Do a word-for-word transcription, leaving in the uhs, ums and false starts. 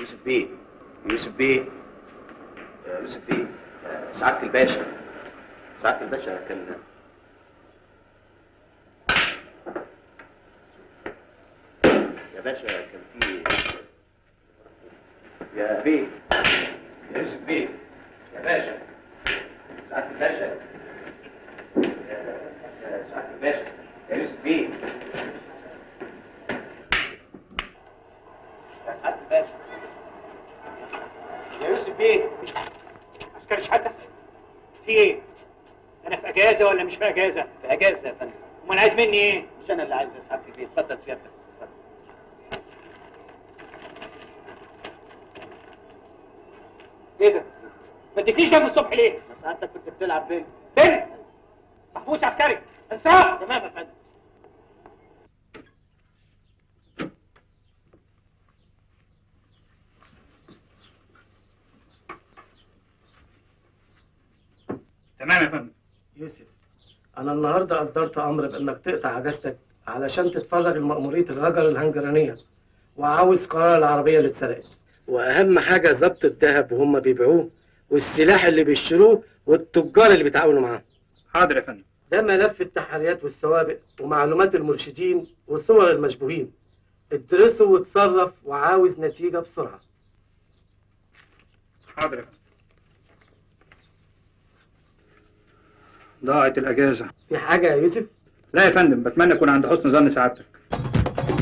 يوسف بيه يوسف بيه يوسف بيه سعادة الباشا سعادة الباشا كان يا باشا كان في يا بيه يا يوسف بيه يا باشا سعادة الباشا يا سعادة الباشا يا يوسف بيه يا سعادة الباشا يا يوسف بيه. عسكري شحاتة في ايه؟ انا في اجازه ولا مش في اجازه؟ في اجازه يا فندم. امال عايز مني ايه؟ مش انا اللي عايز يا سعادة البيه. اتفضل سيادتك. اتفضل. ايه ده؟ ما اديتنيش ده من الصبح ليه؟ ما سعادتك كنت بتلعب بيني. بيني؟ محبوس عسكري انصراف. تمام يا فندم. تمام يا فندم. يوسف، أنا النهارده أصدرت أمر بإنك تقطع أجازتك علشان تتفرغ لمأمورية الهجر الهنجرانية، وعاوز قرار العربية اللي اتسرقت، وأهم حاجة ضبط الذهب وهم بيبيعوه، والسلاح اللي بيشتروه، والتجار اللي بيتعاونوا معاهم. حاضر يا فندم. ده ملف التحريات والسوابق ومعلومات المرشدين وصور المشبوهين. ادرسه واتصرف، وعاوز نتيجة بسرعة. حاضر يا فندم. ضاعت الأجازة. في حاجة يا يوسف؟ لا يا فندم، بتمنى أكون عند حسن ظن سعادتك.